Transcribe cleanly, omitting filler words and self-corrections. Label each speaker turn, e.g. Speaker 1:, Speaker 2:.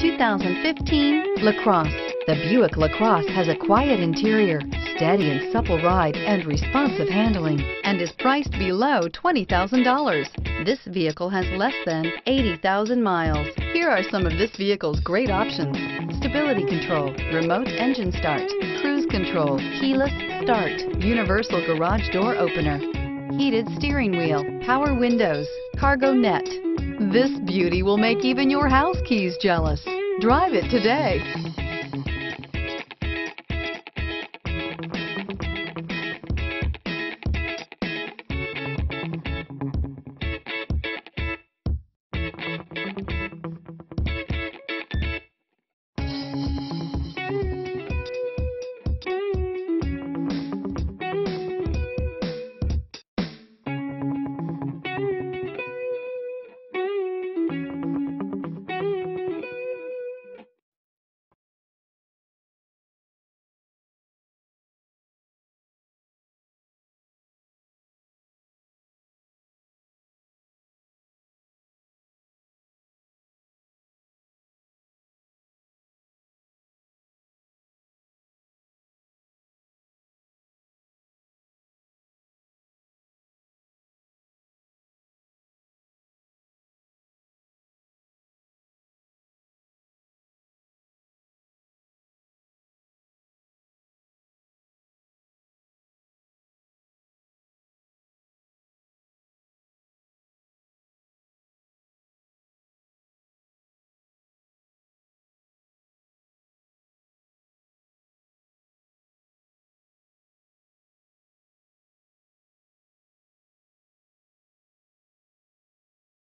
Speaker 1: 2015 LaCrosse. The Buick LaCrosse has a quiet interior, steady and supple ride, and responsive handling, and is priced below $20,000. This vehicle has less than 80,000 miles. Here are some of this vehicle's great options: stability control, remote engine start, cruise control, keyless start, universal garage door opener, heated steering wheel, power windows, cargo net. This beauty will make even your house keys jealous. Drive it today.